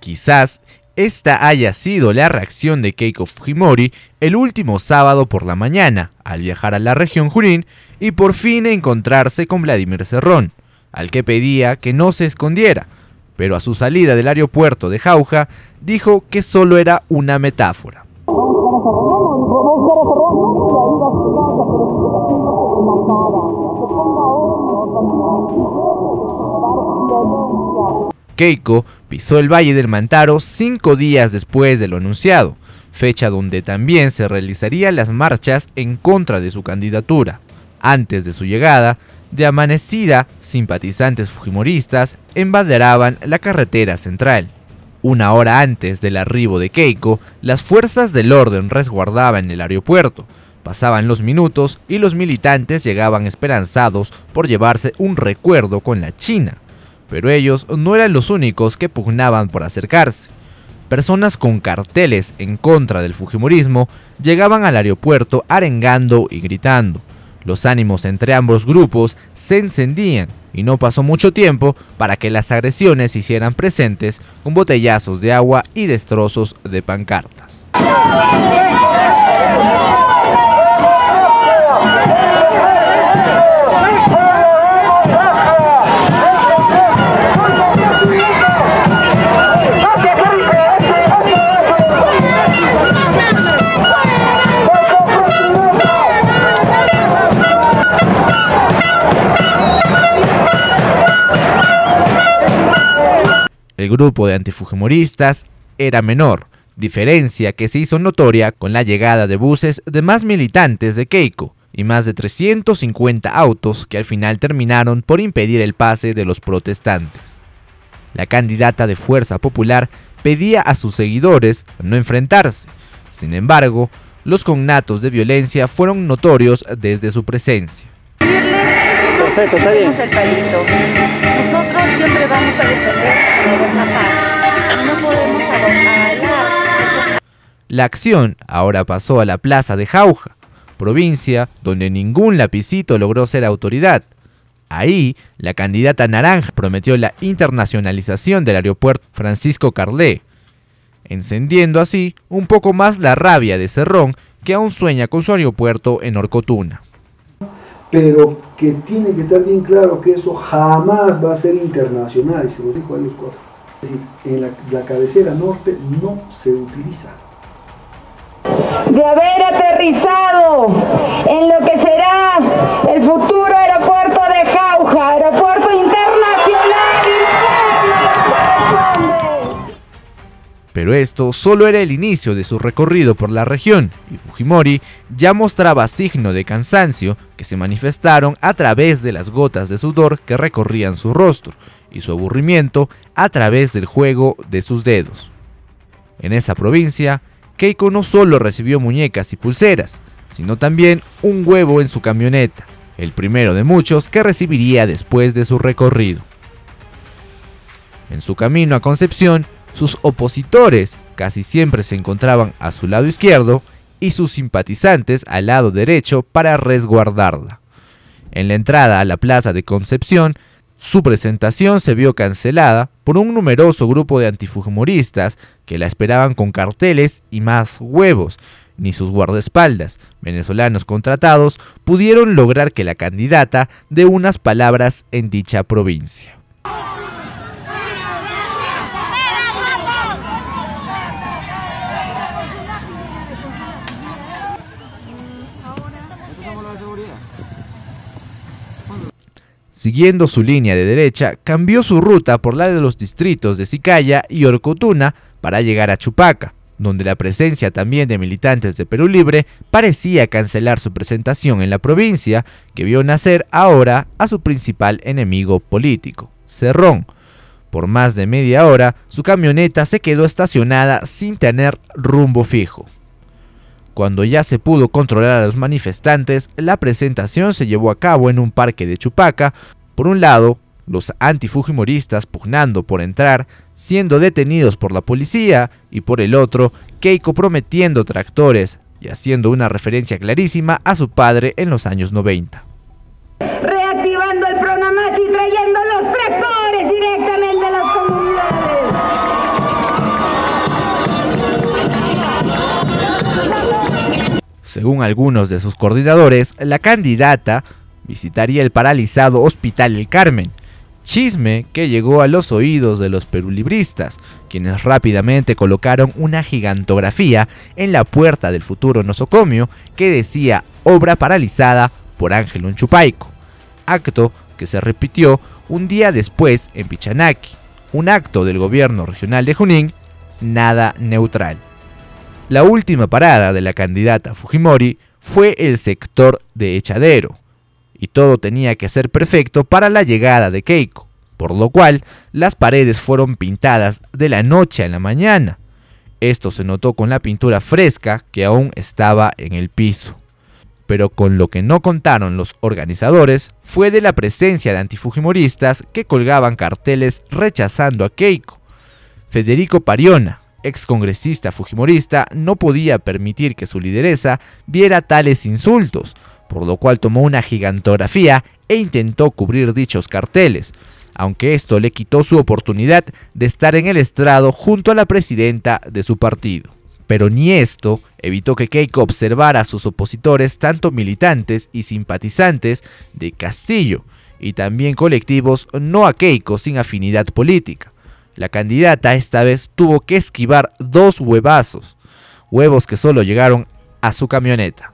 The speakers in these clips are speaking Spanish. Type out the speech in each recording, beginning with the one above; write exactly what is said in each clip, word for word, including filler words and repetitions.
Quizás esta haya sido la reacción de Keiko Fujimori el último sábado por la mañana, al viajar a la región Junín y por fin encontrarse con Vladimir Cerrón, al que pedía que no se escondiera, pero a su salida del aeropuerto de Jauja dijo que solo era una metáfora. Keiko pisó el Valle del Mantaro cinco días después de lo anunciado, fecha donde también se realizarían las marchas en contra de su candidatura. Antes de su llegada, de amanecida, simpatizantes fujimoristas embanderaban la carretera central. Una hora antes del arribo de Keiko, las fuerzas del orden resguardaban el aeropuerto. Pasaban los minutos y los militantes llegaban esperanzados por llevarse un recuerdo con la China. Pero ellos no eran los únicos que pugnaban por acercarse. Personas con carteles en contra del fujimorismo llegaban al aeropuerto arengando y gritando. Los ánimos entre ambos grupos se encendían y no pasó mucho tiempo para que las agresiones se hicieran presentes con botellazos de agua y destrozos de pancartas. El grupo de antifujimoristas era menor, diferencia que se hizo notoria con la llegada de buses de más militantes de Keiko y más de trescientos cincuenta autos que al final terminaron por impedir el pase de los protestantes. La candidata de Fuerza Popular pedía a sus seguidores no enfrentarse. Sin embargo, los cognatos de violencia fueron notorios desde su presencia. Perfecto, está bien. El palito. Nosotros siempre vamos a defender la paz. No podemos abandonar. La acción ahora pasó a la plaza de Jauja, provincia donde ningún lapicito logró ser autoridad. Ahí, la candidata naranja prometió la internacionalización del aeropuerto Francisco Carlé, encendiendo así un poco más la rabia de Cerrón, que aún sueña con su aeropuerto en Orcotuna. Pero que tiene que estar bien claro que eso jamás va a ser internacional, y se lo dijo a ellos cuatro. Es decir, en la, la cabecera norte no se utiliza. De haber aterrizado en lo que será el futuro aeropuerto de Jauja, aeropuerto internacional. Pero esto solo era el inicio de su recorrido por la región, y Fujimori ya mostraba signo de cansancio que se manifestaron a través de las gotas de sudor que recorrían su rostro, y su aburrimiento a través del juego de sus dedos. En esa provincia, Keiko no solo recibió muñecas y pulseras, sino también un huevo en su camioneta, el primero de muchos que recibiría después de su recorrido. En su camino a Concepción, sus opositores casi siempre se encontraban a su lado izquierdo y sus simpatizantes al lado derecho para resguardarla. En la entrada a la plaza de Concepción, su presentación se vio cancelada por un numeroso grupo de antifujimoristas que la esperaban con carteles y más huevos. Ni sus guardaespaldas, venezolanos contratados, pudieron lograr que la candidata dé unas palabras en dicha provincia. Siguiendo su línea de derecha, cambió su ruta por la de los distritos de Sicaya y Orcotuna para llegar a Chupaca, donde la presencia también de militantes de Perú Libre parecía cancelar su presentación en la provincia, que vio nacer ahora a su principal enemigo político, Cerrón. Por más de media hora, su camioneta se quedó estacionada sin tener rumbo fijo. Cuando ya se pudo controlar a los manifestantes, la presentación se llevó a cabo en un parque de Chupaca. Por un lado, los antifujimoristas pugnando por entrar, siendo detenidos por la policía, y por el otro, Keiko prometiendo tractores y haciendo una referencia clarísima a su padre en los años noventa. Reactivando el Pronamachi y trayendo los tractores directamente a las comunidades. Según algunos de sus coordinadores, la candidata visitaría el paralizado Hospital El Carmen, chisme que llegó a los oídos de los perulibristas, quienes rápidamente colocaron una gigantografía en la puerta del futuro nosocomio que decía obra paralizada por Ángel Hunchupayco, acto que se repitió un día después en Pichanaki, un acto del gobierno regional de Junín nada neutral. La última parada de la candidata Fujimori fue el sector de Echadero, y todo tenía que ser perfecto para la llegada de Keiko, por lo cual las paredes fueron pintadas de la noche a la mañana. Esto se notó con la pintura fresca que aún estaba en el piso. Pero con lo que no contaron los organizadores fue de la presencia de antifujimoristas que colgaban carteles rechazando a Keiko. Federico Pariona, excongresista fujimorista, no podía permitir que su lideresa viera tales insultos, por lo cual tomó una gigantografía e intentó cubrir dichos carteles, aunque esto le quitó su oportunidad de estar en el estrado junto a la presidenta de su partido. Pero ni esto evitó que Keiko observara a sus opositores, tanto militantes y simpatizantes de Castillo, y también colectivos no a Keiko sin afinidad política. La candidata esta vez tuvo que esquivar dos huevazos, huevos que solo llegaron a su camioneta.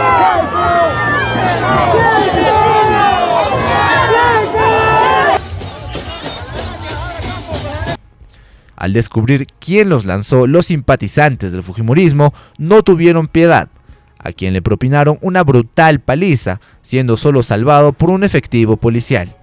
Al descubrir quién los lanzó, los simpatizantes del fujimorismo no tuvieron piedad, a quien le propinaron una brutal paliza, siendo solo salvado por un efectivo policial.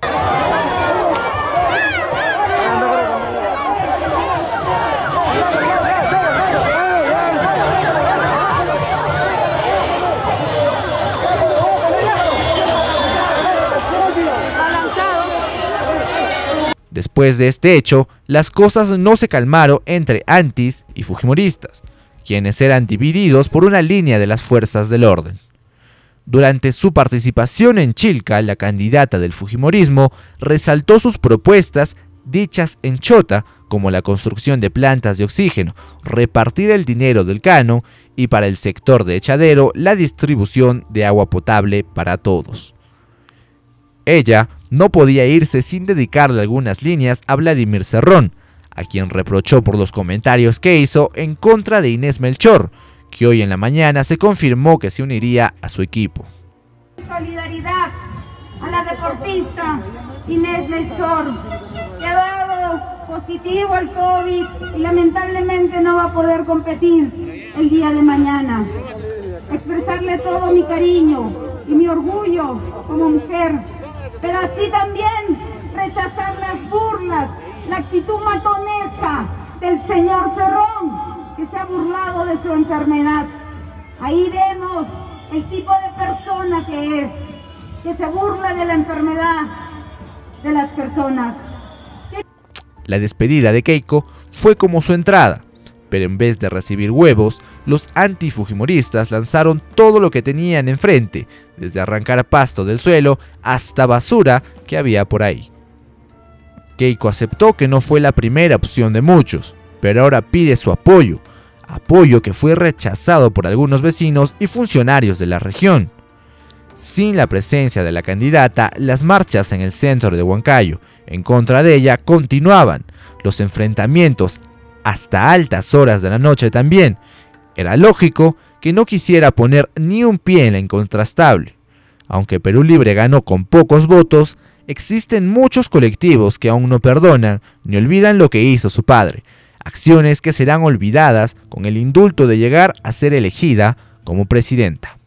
Después de este hecho, las cosas no se calmaron entre antis y fujimoristas, quienes eran divididos por una línea de las fuerzas del orden. Durante su participación en Chilca, la candidata del fujimorismo resaltó sus propuestas dichas en Chota, como la construcción de plantas de oxígeno, repartir el dinero del canon y para el sector de Echadero la distribución de agua potable para todos. Ella no podía irse sin dedicarle algunas líneas a Vladimir Cerrón, a quien reprochó por los comentarios que hizo en contra de Inés Melchor, que hoy en la mañana se confirmó que se uniría a su equipo. Solidaridad a la deportista Inés Melchor, que ha dado positivo al COVID y lamentablemente no va a poder competir el día de mañana. Expresarle todo mi cariño y mi orgullo como mujer, pero así también rechazar las burlas, la actitud matonesca del señor Cerrón, que se ha burlado de su enfermedad. Ahí vemos el tipo de persona que es, que se burla de la enfermedad de las personas. La despedida de Keiko fue como su entrada, pero en vez de recibir huevos, los antifujimoristas lanzaron todo lo que tenían enfrente, desde arrancar pasto del suelo hasta basura que había por ahí. Keiko aceptó que no fue la primera opción de muchos, pero ahora pide su apoyo, apoyo que fue rechazado por algunos vecinos y funcionarios de la región. Sin la presencia de la candidata, las marchas en el centro de Huancayo en contra de ella continuaban, los enfrentamientos hasta altas horas de la noche también. Era lógico que no quisiera poner ni un pie en la incontrastable. Aunque Perú Libre ganó con pocos votos, existen muchos colectivos que aún no perdonan ni olvidan lo que hizo su padre, acciones que serán olvidadas con el indulto de llegar a ser elegida como presidenta.